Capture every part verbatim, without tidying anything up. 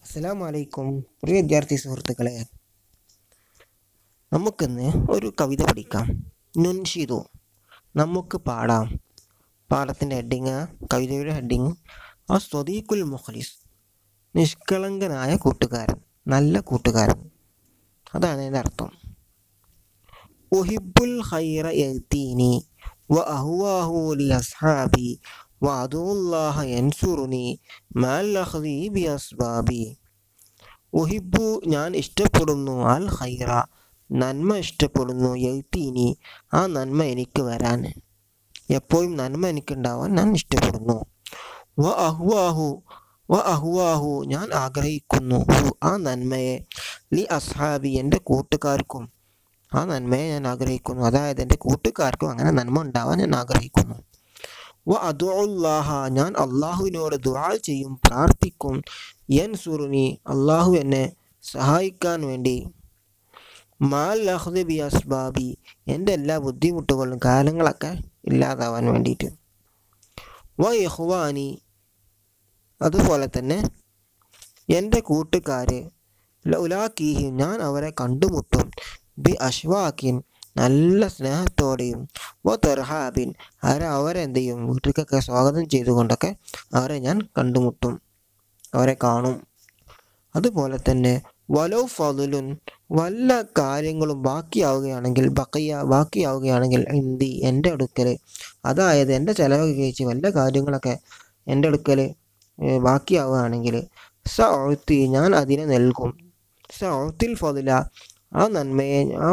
അസ്സലാമു അലൈക്കും പ്രിയ വിദ്യാർത്ഥി സുഹൃത്തുക്കളെ, നമുക്കിന്ന് ഒരു കവിത പഠിക്കാം. നുൻഷിദു, നമുക്ക് പാടാം. പാഠത്തിൻ്റെ ഹെഡിങ്, കവിതയുടെ ഹെഡിങ് ആ സ്വദീഖുൽ മുഖ്ലിസ്, നിഷ്കളങ്കനായ കൂട്ടുകാരൻ, നല്ല കൂട്ടുകാരൻ. അതാണ് അതിൻ്റെ അർത്ഥം. ഉഹിബ്ബുൽ ഖൈറ യഅ്തീനി വ അഹ്വാഹു ലി അസ്ഹാബി വ അദുല്ലാഹ യൻസുറുനി മഅൽ അഖ്ദി ബി അസ്ബാബി. ഉഹിബ്ബു, ഞാൻ ഇഷ്ടപ്പെടുന്നു, അൽ ഖൈറ, നന്മ ഇഷ്ടപ്പെടുന്നു, യഅ്തീനി, ആ നന്മ എനിക്ക് വരാൻ, എപ്പോഴും നന്മ എനിക്കുണ്ടാവാൻ ഞാൻ ഇഷ്ടപ്പെടുന്നു. വ അഹ്വാഹു വ അഹ്വാഹു ഞാൻ ആഗ്രഹിക്കുന്നു, ആ നന്മയെ, ലി അസ്ഹാബി, എൻ്റെ കൂട്ടുകാർക്കും ആ നന്മയെ ഞാൻ ആഗ്രഹിക്കുന്നു. അതായത് എൻ്റെ കൂട്ടുകാർക്കും അങ്ങനെ നന്മ ഉണ്ടാവാൻ ഞാൻ ആഗ്രഹിക്കുന്നു. വ അദുല്ലാഹ, ഞാൻ അള്ളാഹുവിനോട് ദുആ ചെയ്യും, പ്രാർത്ഥിക്കും. യൻസുറുനി, അള്ളാഹു എന്നെ സഹായിക്കാൻ വേണ്ടി. മാൽ അഖ്ദി ബി അസ്ബാബി, എൻ്റെ എല്ലാ ബുദ്ധിമുട്ടുകളും കാരണങ്ങളൊക്കെ ഇല്ലാതാവാൻ വേണ്ടിയിട്ട്. വ ഇഖ്വാനി, അതുപോലെ തന്നെ എൻ്റെ കൂട്ടുകാർ, ലൗലാക്കീഹിം, ഞാൻ അവരെ കണ്ടുമുട്ടും, ബി അഷ്വാക്കിൻ, നല്ല സ്നേഹത്തോടെയും, വ തർഹാബിൻ, അവരെ അവരെ എന്ത് ചെയ്യും, വീട്ടിലേക്കൊക്കെ സ്വാഗതം ചെയ്തുകൊണ്ടൊക്കെ അവരെ ഞാൻ കണ്ടുമുട്ടും, അവരെ കാണും. അതുപോലെ തന്നെ വലൗ ഫളുൻ, വല്ല കാര്യങ്ങളും ബാക്കിയാവുകയാണെങ്കിൽ, ബഖിയ, ബാക്കിയാവുകയാണെങ്കിൽ, ഇന്തി, എൻ്റെ അടുക്കൽ, അതായത് എൻ്റെ ചിലവ് കഴിച്ച് വല്ല കാര്യങ്ങളൊക്കെ എൻ്റെ അടുക്കൽ ബാക്കിയാവുകയാണെങ്കിൽ, സഉത്തി, ഞാൻ അതിനെ നൽകും. സഉത്തിൽ ഫളുല, ആ നന്മയെ, ആ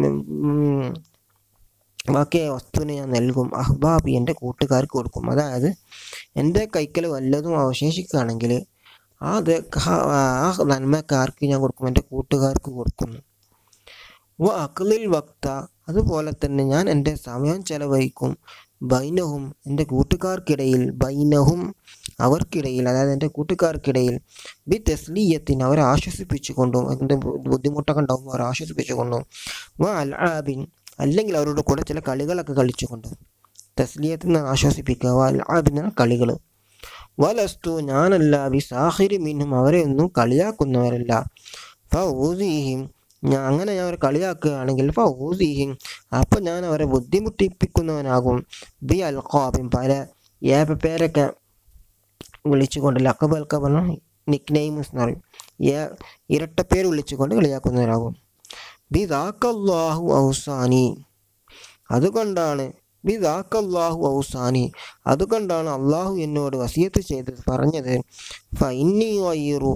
ബാക്കിയ വസ്തുവിനെ ഞാൻ നൽകും. അഹ്ബാബി, എൻ്റെ കൂട്ടുകാർക്ക് കൊടുക്കും. അതായത് എൻ്റെ കൈക്കൽ വല്ലതും അവശേഷിക്കുകയാണെങ്കിൽ അത് ആ നന്മക്കാർക്ക് ഞാൻ കൊടുക്കും, എൻ്റെ കൂട്ടുകാർക്ക് കൊടുക്കുന്നു. വ അഖ്ലിൽ വക്ത, അതുപോലെ തന്നെ ഞാൻ എൻ്റെ സമയം ചെലവഴിക്കും. ബൈനഹും, എൻ്റെ കൂട്ടുകാർക്കിടയിൽ, ബൈനഹും, അവർക്കിടയിൽ, അതായത് എൻ്റെ കൂട്ടുകാർക്കിടയിൽ, ബി തസ്ലിയത്തിൻ, അവരെ ആശ്വസിപ്പിച്ചുകൊണ്ടും, എൻ്റെ ബുദ്ധിമുട്ടൊക്കെ ഉണ്ടാകുമ്പോൾ അവരെ ആശ്വസിപ്പിച്ചുകൊണ്ടും. വ അൽആബിൻ, അല്ലെങ്കിൽ അവരുടെ കൂടെ ചില കളികളൊക്കെ കളിച്ചുകൊണ്ട്. തസ്ലിയത്തിന് ആശ്വസിപ്പിക്കുക, വ അൽആബിൻ, കളികൾ. വലസ്തു, ഞാനല്ല, ബി സാഹിരി മിൻഹും, അവരെ ഒന്നും കളിയാക്കുന്നവരല്ല. ഫ ഊസിഹിം, ഞാൻ അങ്ങനെ ഞാൻ അവരെ കളിയാക്കുകയാണെങ്കിൽ, ഫ ഊസിഹിം, അപ്പം ഞാൻ അവരെ ബുദ്ധിമുട്ടിപ്പിക്കുന്നവനാകും. ബി അൽഖാബിൻ, പല ഏപ്പ പേരൊക്കെ വിളിച്ചുകൊണ്ട്, ലഖബ് അൽഖബ് നിക് നെയിംസ് എന്ന് പറയും, ഏ ഇരട്ടപ്പേര് വിളിച്ചുകൊണ്ട് കളിയാക്കുന്നവരാകും. ബി ദാക്കല്ലാഹു ഔസാനി, അതുകൊണ്ടാണ്, ബി ദാക്കല്ലാഹു ഔസാനി, അതുകൊണ്ടാണ് അള്ളാഹു എന്നോട് വസിയത്ത് ചെയ്തത്, പറഞ്ഞത്. ഫ ഇന്നി വയ്യറു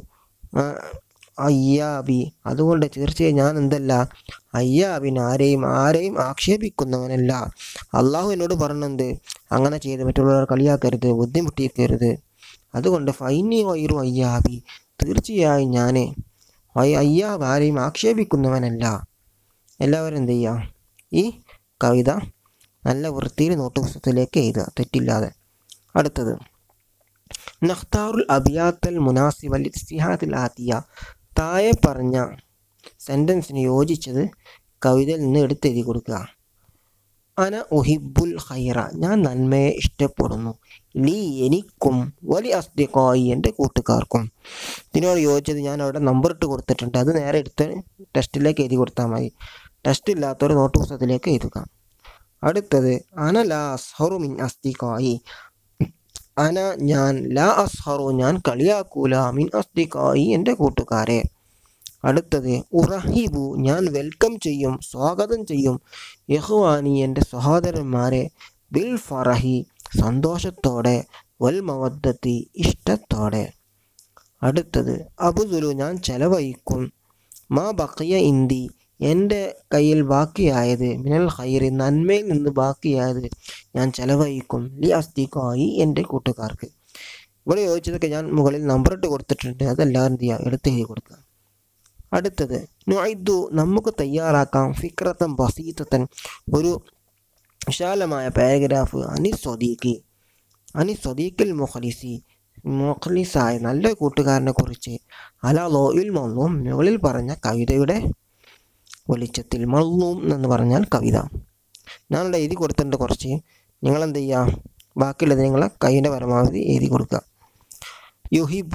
അയ്യാബി, അതുകൊണ്ട് തീർച്ചയായും ഞാൻ എന്തല്ല, അയ്യാബിൻ, ആരെയും ആരെയും ആക്ഷേപിക്കുന്നവനല്ല. അള്ളാഹു എന്നോട് പറഞ്ഞത് അങ്ങനെ ചെയ്ത് മറ്റുള്ളവർ കളിയാക്കരുത്, ബുദ്ധിമുട്ടിക്കരുത്. അതുകൊണ്ട് ഫൈനി വൈറു അയ്യാബി, തീർച്ചയായും ഞാൻ അയ്യാബ്, ആരെയും ആക്ഷേപിക്കുന്നവനല്ല. എല്ലാവരും എന്ത് ചെയ്യുക, ഈ കവിത നല്ല വൃത്തിയിൽ നോട്ട് പുസ്തകത്തിലേക്ക് എഴുതുക, തെറ്റില്ലാതെ. അടുത്തത്, നഖ്താറുൽ അബിയാത്തൽ മുനാസിബൽ ഇസ്തിഹാദിൽ ആത്തിയ, താഴെ പറഞ്ഞ സെൻറ്റൻസിന് യോജിച്ചത് കവിതയിൽ നിന്ന് എടുത്തെഴുതി കൊടുക്കുക. അന ഉഹിബ്ബുൽ ഖൈറ, ഞാൻ നന്മയെ ഇഷ്ടപ്പെടുന്നു. ലീ, എനിക്കും, വലി അസ്ദിഖായി, എൻ്റെ കൂട്ടുകാർക്കും. ഇതിനോട് യോജിച്ചത് ഞാൻ അവിടെ നമ്പർ ഇട്ട് കൊടുത്തിട്ടുണ്ട്, അത് നേരെ എടുത്ത് ടെസ്റ്റിലേക്ക് എഴുതി കൊടുത്താൽ മതി. ടെസ്റ്റ് ഇല്ലാത്തവർ നോട്ട് പുസ്തകത്തിലേക്ക് എഴുതുക. അടുത്തത്, അന ലാ അസ്ഹറു മിൻ അസ്ദിഖായി, അന ഞാൻ, ലാ അസ്ഹറു ഞാൻ കളിയാക്കൂല, മിൻ അസ്ദിഖായി എൻ്റെ കൂട്ടുകാരെ. അടുത്തത്, ഉറഹിബു ഞാൻ വെൽക്കം ചെയ്യും, സ്വാഗതം ചെയ്യും, ഇഖ്വാനി എൻ്റെ സഹോദരന്മാരെ, ബിൽ ഫറഹി സന്തോഷത്തോടെ, വൽ മവദ്ദത്തി ഇഷ്ടത്തോടെ. അടുത്തത്, അബ്ദുലു ഞാൻ ചെലവഴിക്കും, മാ ബഖിയ ഇന്ദി എൻ്റെ കയ്യിൽ ബാക്കിയായത്, മിനൽ ഖൈറി നന്മയിൽ നിന്ന് ബാക്കിയായത് ഞാൻ ചെലവഴിക്കും, ലി അസ്ദിഖായി എൻ്റെ കൂട്ടുകാർക്ക്. ഇവിടെ ചോദിച്ചതൊക്കെ ഞാൻ മുകളിൽ നമ്പർ ഇട്ട് കൊടുത്തിട്ടുണ്ട്, അതെല്ലാവരും എന്ത് ചെയ്യുക, എടുത്ത് എഴുതി കൊടുക്കുക. അടുത്തത്, നുഇദ്ദു നമുക്ക് തയ്യാറാക്കാം, ഫിക്രത്തൻ ബസീതത്തൻ ഒരു വിശാലമായ പാരഗ്രാഫ്, അനി സ്വദീഖി അനി സ്വദീഖിൽ മുഖ്ലിസി മുഖ്ലിസായ നല്ല കൂട്ടുകാരനെ കുറിച്ച്, അലാ ലോയിൽ മള്ളൂം മുകളിൽ പറഞ്ഞ കവിതയുടെ വെളിച്ചത്തിൽ. മള്ളൂം എന്ന് പറഞ്ഞാൽ കവിത. ഞാനിവിടെ എഴുതി കൊടുത്തിട്ടുണ്ട് കുറച്ച്, നിങ്ങളെന്ത് ചെയ്യുക, ബാക്കിയുള്ളത് നിങ്ങളെ കൈയിൻ്റെ പരമാവധി എഴുതി കൊടുക്കുക. യുഹിബു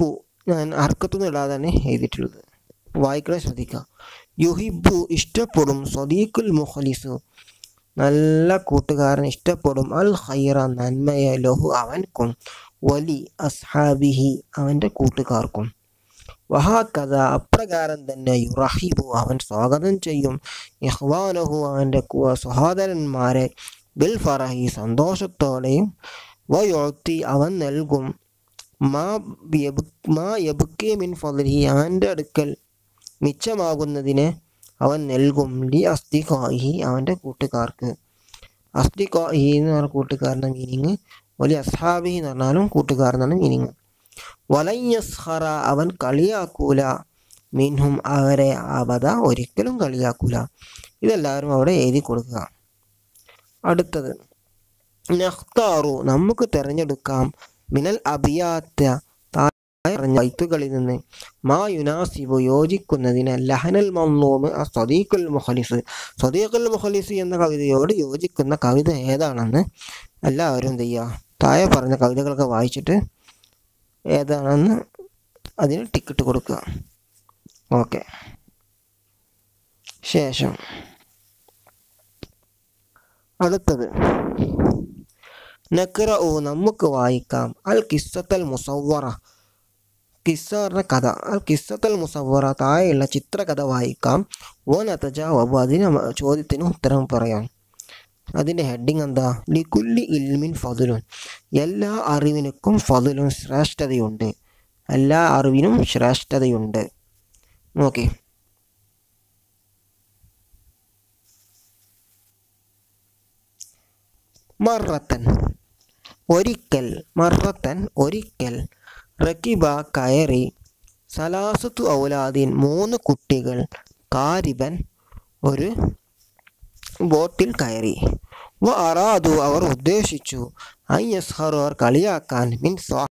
ഞാൻ അർക്കത്തൊന്നും ഇടാതാണ് എഴുതിയിട്ടുള്ളത്. വായിക്കണേ ശ്രദ്ധിക്കുക. യുഹിബു ഇഷ്ടപ്പെടും, സ്വദീഖുൽ മുഖ്ലിസു നല്ല കൂട്ടുകാരൻ ഇഷ്ടപ്പെടും, അൽ ഖൈറ നന്മയെ, ലഹു അവൻക്കും, വലി അസ്ഹാബിഹി അവൻ്റെ കൂട്ടുകാർക്കും. വഹാകഥ അപ്രകാരം തന്നെ, യുറഹിബു അവൻ സ്വാഗതം ചെയ്യും, ഇഖ്വാനഹു അവൻ്റെ സഹോദരന്മാരെ, ബിൽ ഫറഹി സന്തോഷത്തോടെയും, വയുഅത്തി അവൻ നൽകും, മാ മാ യബ്കി മിൻ ഫദ്ലിഹി അവൻ്റെ അടുക്കൽ മിച്ചമാകുന്നതിനെ അവൻ നൽകും, ലി അസ്ദിഖാഇഹി അവൻ്റെ കൂട്ടുകാർക്ക്. അസ്ദിഖാഇഹി എന്ന് പറഞ്ഞ കൂട്ടുകാരൻ്റെ മീനിങ്, വലിയ അസ്ഹാബിഹി എന്ന് പറഞ്ഞാലും കൂട്ടുകാരനാണ് മീനിങ്. വലൻ യസ്ഖറ അവൻ കളിയാക്കൂല, മിൻഹും അവരെ, അബദ ഒരിക്കലും കളിയാക്കൂല. ഇതെല്ലാവരും അവിടെ എഴുതി കൊടുക്കുക. അടുത്തത് നഖ്താറു നമുക്ക് തിരഞ്ഞെടുക്കാം, മിനൽ അബിയാത്ത പറഞ്ഞ ബൈത്തുകളിൽ നിന്ന്, മാ യുനാസിബു യോജിക്കുന്നതിന്, ലഹനൽ മംനൂമ് സ്വദീഖുൽ മുഖ്ലിസ് സ്വദീഖുൽ മുഖ്ലിസ് എന്ന കവിതയോട് യോജിക്കുന്ന കവിത ഏതാണെന്ന് എല്ലാവരും എന്ത് ചെയ്യുക, താഴെ പറഞ്ഞ കവിതകളൊക്കെ വായിച്ചിട്ട് ഏതാണെന്ന് അതിന് ടിക്കറ്റ് കൊടുക്കുക. ഓക്കെ. ശേഷം അടുത്തത് നഖ്റഉ നമുക്ക് വായിക്കാം, അൽ ഖിസ്സത്തൽ മുസവ്വറ കിസ്സ പറഞ്ഞ കഥ, അൽ ഖിസ്സത്തൽ മുസവ്വറ താഴെയുള്ള ചിത്രകഥ വായിക്കാം. വനതജാവബു അതിന് ചോദ്യത്തിന് ഉത്തരം പറയാം. അതിൻ്റെ ഹെഡിങ് എന്താ? ലികുല്ലി ഇൽമിൻ ഫദ്ലുൻ എല്ലാ അറിവിനും ഫദ്ലുൻ ശ്രേഷ്ഠതയുണ്ട്, എല്ലാ അറിവിനും ശ്രേഷ്ഠതയുണ്ട്. ഓക്കെ. മറത്തൻ ഒരിക്കൽ, മറത്തൻ ഒരിക്കൽ, റക്കിബ കയറി, സലാസത്തു ഔലാദിൻ മൂന്ന് കുട്ടികൾ, കാരിബൻ ഒരു ബോട്ടിൽ കയറി, വ അറാദു അവർ ഉദ്ദേശിച്ചു, ഐ യസ്ഹറു അവർ കളിയാക്കാൻ, മിൻ